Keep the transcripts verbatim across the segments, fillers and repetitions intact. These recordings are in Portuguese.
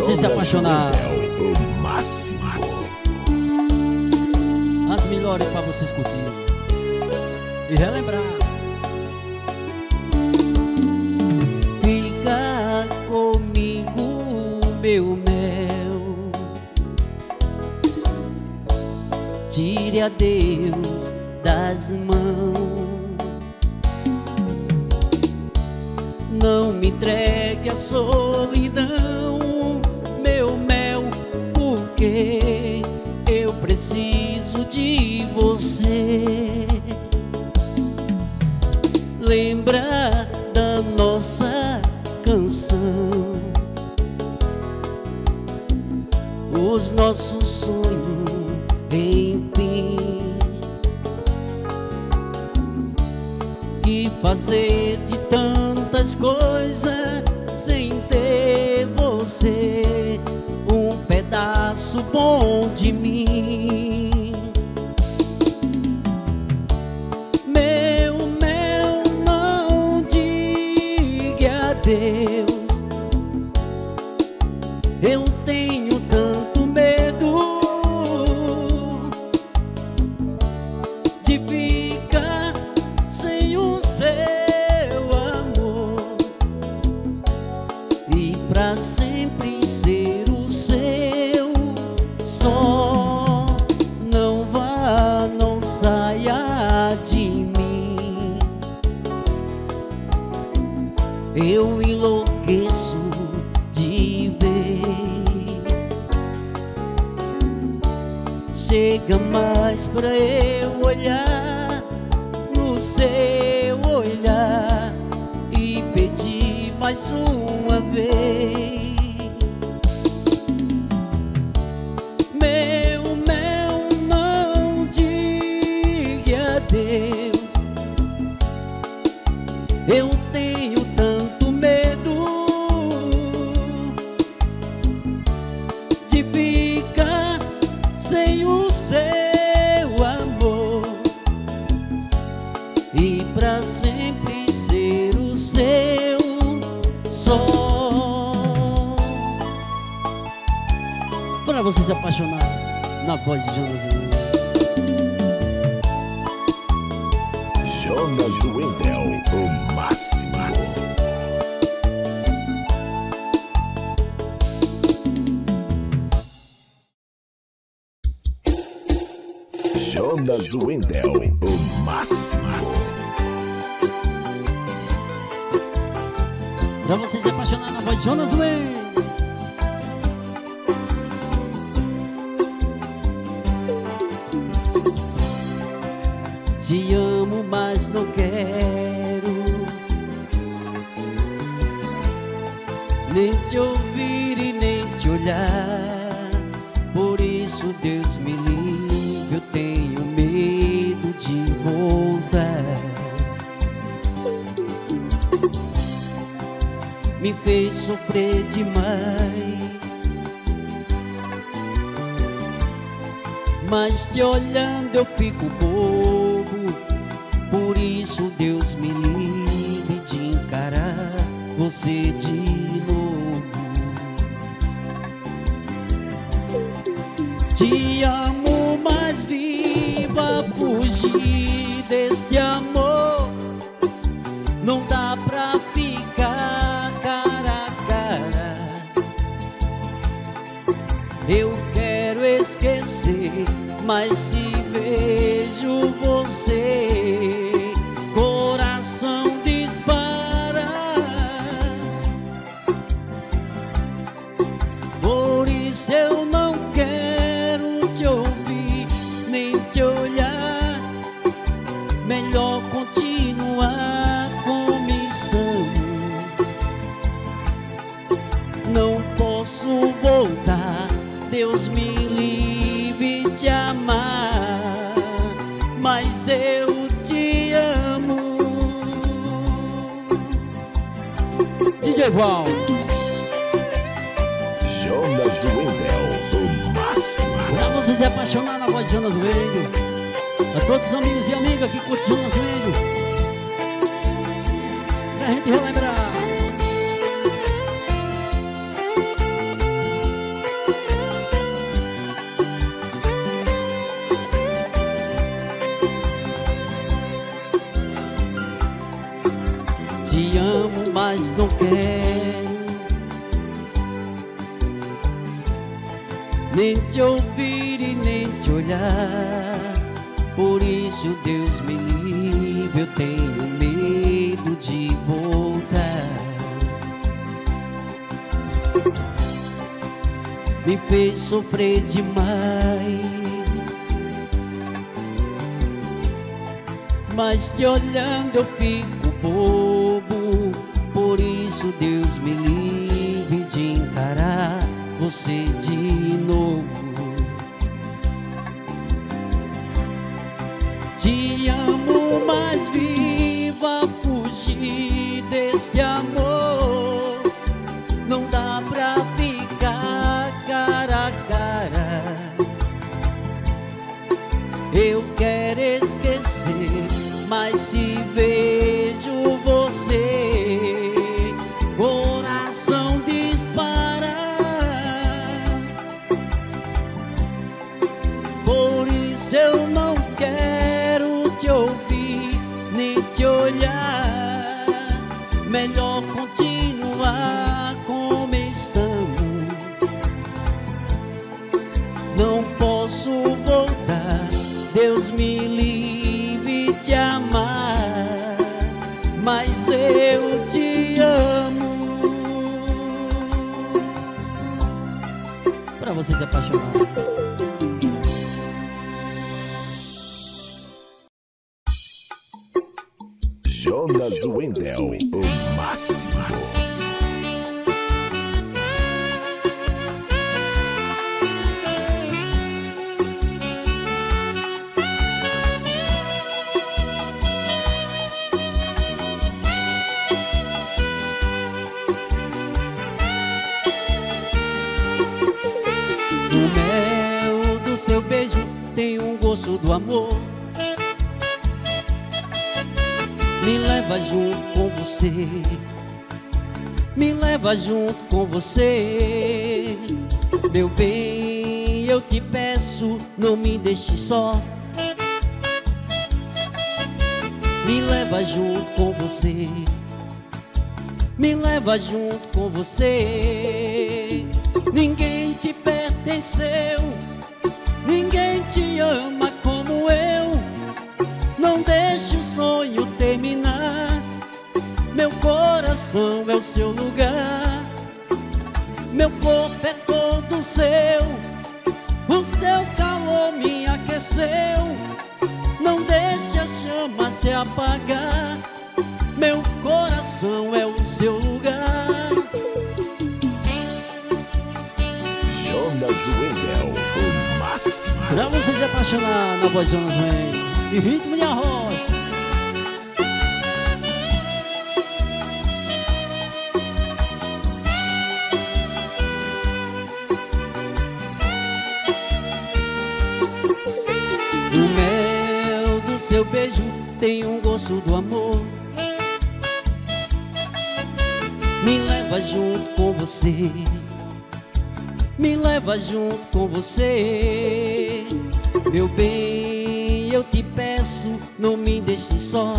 você se apaixonar. O máximo. As melhores pra vocês curtirem e relembrar. Fica comigo, meu mel. Tire a Deus das mãos. Não me entregue a solidão, meu mel, porque eu preciso de você. Lembra da nossa canção, os nossos sonhos, enfim. Que fazer de tantas coisas sem ter você, um pedaço bom de mim. Meu mel, não diga adeus. Eu tenho tanto medo de ficar sem o seu amor e pra sempre ser o seu só. Não vá, não saia de mim. Eu enlouqueço de ver. Chega mais pra eu olhar no seu olhar e pedir mais uma vez. Meu mel, não diga adeus. Eu tenho tanto medo de ficar sem o seu amor e pra sempre ser o seu só. Pra você se apaixonar, na voz de Jonas Wendel. Jonas Wendel, o máximo. Jonas Wendel, o máximo. Pra você se apaixonar, na voz de Jonas Wendel. Te amo, mas não quero nem te ouvir e nem te olhar. Por isso, Deus me livre, eu tenho medo de voltar. Me fez sofrer demais, mas te olhando eu fico bobo. Por isso Deus me livre de encarar você de novo. Te amo, mas viva fugir deste amor. Não dá pra ficar cara a cara. Eu quero esquecer, mas se vejo você, coração dispara. Por isso eu não quero te ouvir, nem te olhar. Melhor continuar como estamos. Não posso voltar, Deus me livre de amar, mas eu te amo. D J Val. Jonas Wendel, o máximo. Pra você se apaixonar, na voz de Jonas Wendel. A todos os amigos e amigas que curtem Jonas Wendel, pra gente relembrar. mas não quero nem te ouvir e nem te olhar. Por isso, Deus me livre, eu tenho medo de voltar. Me fez sofrer demais, mas te olhando eu fico bobo. Por isso, Deus me livre de encarar você de novo. Te amo, mas viva fugir deste amor. Não dá pra ficar cara a cara. Eu quero esquecer, mas se vejo você, coração dispara. Por isso eu não quero te ouvir nem te olhar. Melhor continuar como estamos. Não posso voltar, Deus me livre de amar, mas eu te amo. Pra você se apaixonar. Jonas Wendel, o máximo. O mel do seu beijo tem um gosto do amor. Me leva junto com você, me leva junto com você. Meu bem, eu te peço, não me deixe só. Me leva junto com você, me leva junto com você. Ninguém te pertenceu, ninguém te ama como eu. Não deixe o sonho terminar. Meu coração é o seu lugar. Meu corpo é todo seu. O seu calor me aqueceu. Não deixe a chama se apagar. Meu coração é o seu lugar. Jonas Wendel, o máximo. Pra você se apaixonar na voz de Jonas Wendel e ritmo de arroz. O mel do seu beijo tem um gosto do amor. Me leva junto com você, me leva junto com você. Meu bem, eu te peço, não me deixe só.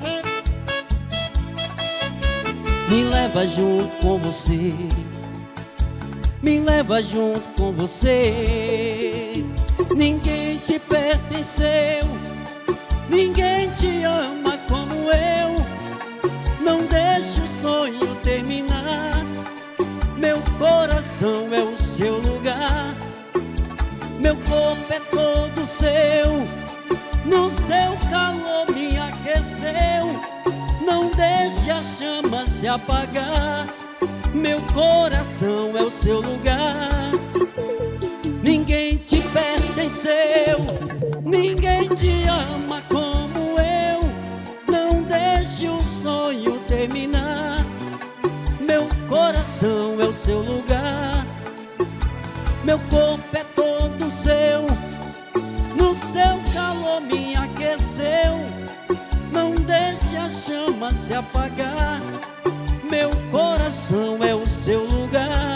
Me leva junto com você, me leva junto com você. Ninguém te pertenceu, ninguém te ama como eu. Não deixe o sonho terminar. Meu coração é o seu lugar. Meu corpo é todo seu. No seu calor me aqueceu. Não deixe a chama se apagar. Meu coração é o seu lugar. Ninguém te pertenceu, ninguém te ama como eu. Não deixe o sonho terminar. Meu coração é o seu lugar. Meu corpo é todo seu. No seu calor me aqueceu. Não deixe a chama se apagar. Meu coração é o seu lugar.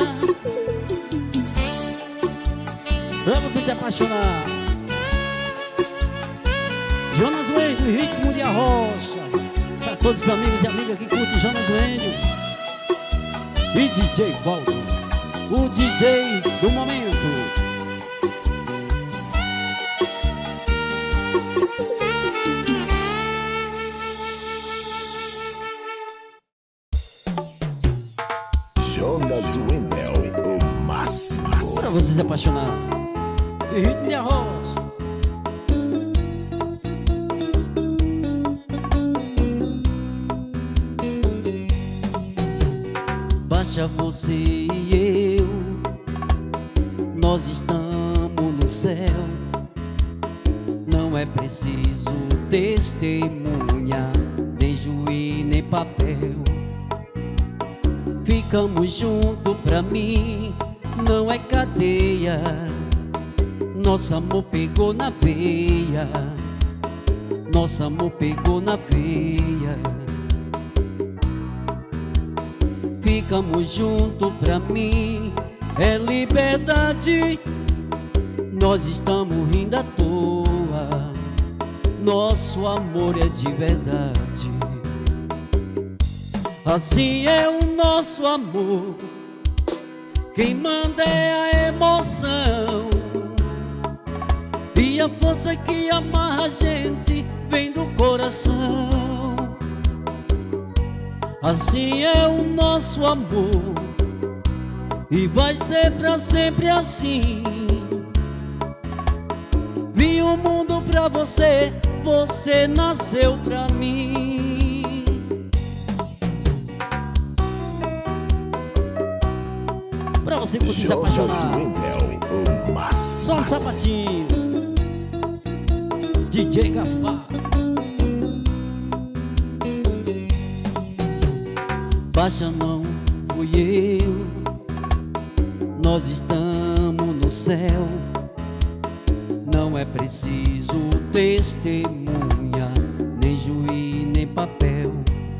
Pra você se apaixonar, Jonas Wendel, ritmo de arrocha. Pra todos os amigos e amigas que curtem Jonas Wendel. e D J Waldo, o D J do momento. Jonas Wendel, o máximo. Pra você se apaixonar. E ritmo de arroz. Baixa você e eu, nós estamos no céu. Não é preciso testemunha, nem juiz, nem papel. Ficamos juntos, pra mim não é cadeia. Nosso amor pegou na veia, nosso amor pegou na veia. Ficamos juntos, pra mim é liberdade. Nós estamos rindo à toa, nosso amor é de verdade. Assim é o nosso amor, quem manda é a emoção, e a força que amarra a gente vem do coração. Assim é o nosso amor, e vai ser pra sempre assim. Vim o mundo pra você, você nasceu pra mim. Pra você curtir se apaixonar. O máximo. Só um sapatinho. D J Gaspar. Baixa não fui eu, nós estamos no céu. Não é preciso testemunha, nem juiz, nem papel.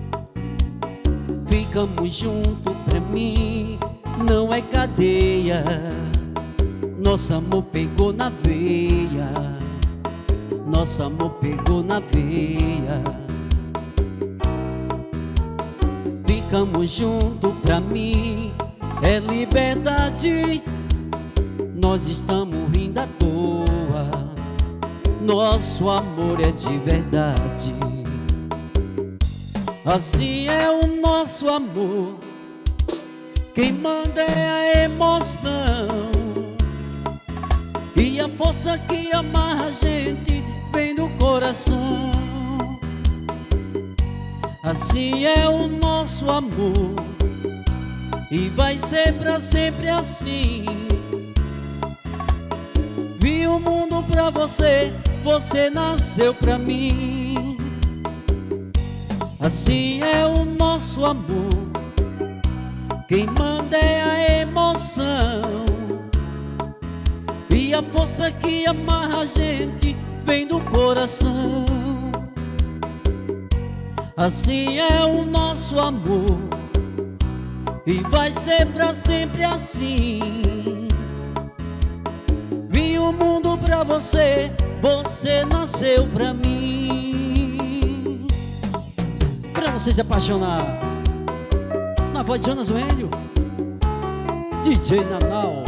Ficamos juntos, pra mim não é cadeia. Nosso amor pegou na veia, nosso amor pegou na veia. Ficamos juntos, pra mim é liberdade. Nós estamos rindo à toa, nosso amor é de verdade. Assim é o nosso amor, quem manda é a emoção, e a força que amarra a gente vem do coração. Assim é o nosso amor, e vai ser pra sempre assim. Vi o mundo pra você, você nasceu pra mim. Assim é o nosso amor, quem manda é a emoção, e a força que amarra a gente vem do coração. Assim é o nosso amor, e vai ser pra sempre assim. Vim o mundo pra você, você nasceu pra mim. Pra você se apaixonar, na voz de Jonas Wendel, D J Nanau.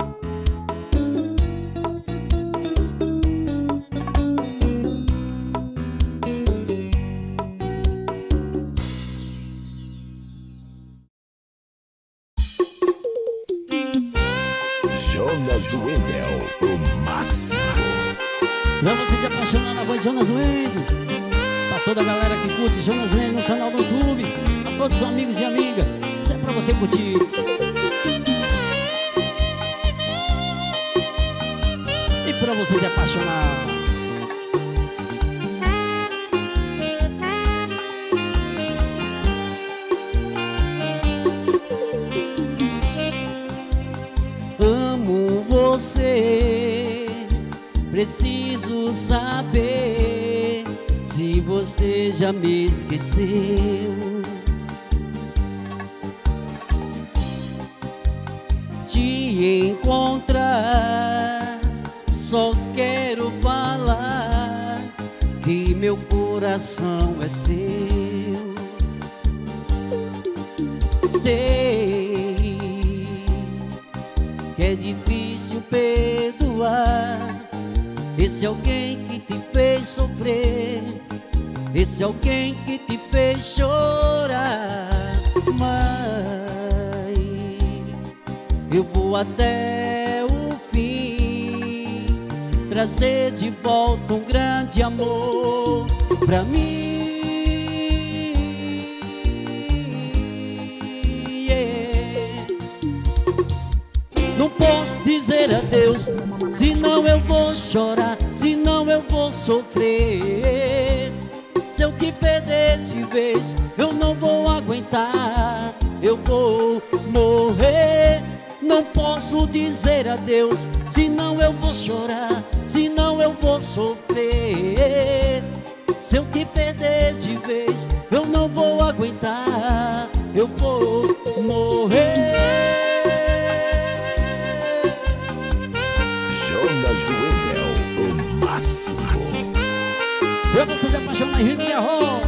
Jonas Wendel, o máximo. Pra você se apaixonar, na voz de Jonas Wendel. Pra toda a galera que curte Jonas Wendel no canal do YouTube, a todos os amigos e amigas, isso é pra você curtir. E pra você se apaixonar. Amo você, preciso saber se você já me esqueceu. Te encontrar, só quero falar que meu coração é seu. Sei é difícil perdoar esse alguém que te fez sofrer, esse alguém que te fez chorar. Mas eu vou até o fim trazer de volta um grande amor pra mim. Não posso dizer adeus, senão eu vou chorar, senão eu vou sofrer. Se eu te perder de vez, eu não vou aguentar, eu vou morrer. Não posso dizer adeus, senão eu vou chorar, senão eu vou sofrer. Se eu te perder de vez, eu não vou aguentar, eu vou morrer. Jonas Wendel, o máximo. Pra você se apaixonar em Rio de Arroz.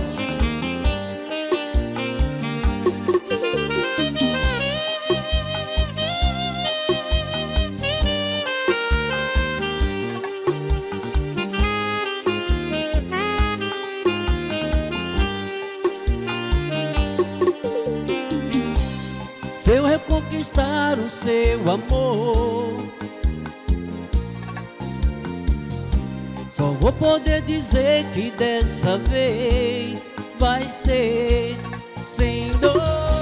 Se eu reconquistar o seu amor, só vou poder dizer que dessa vez vai ser sem dor.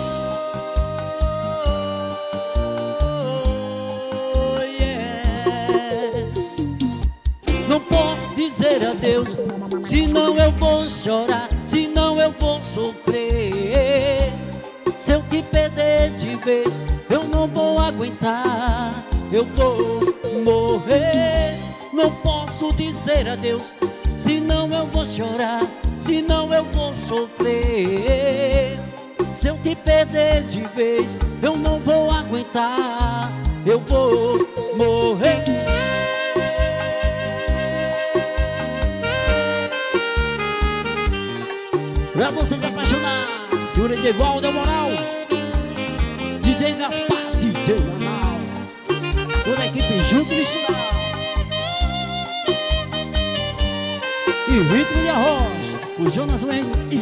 Yeah. Não posso dizer adeus, senão eu vou chorar, senão eu vou sofrer. Se eu te perder de vez, eu não vou aguentar, eu vou morrer. Não posso dizer adeus, senão eu vou chorar, senão eu vou sofrer. Se eu te perder de vez, eu não vou aguentar, eu vou morrer. Pra vocês apaixonar, senhor Edivaldo é moral, D J Gaspar, D J Manal, toda a equipe junto e misturada. E ritmo de arroz, o Jonas Wendel e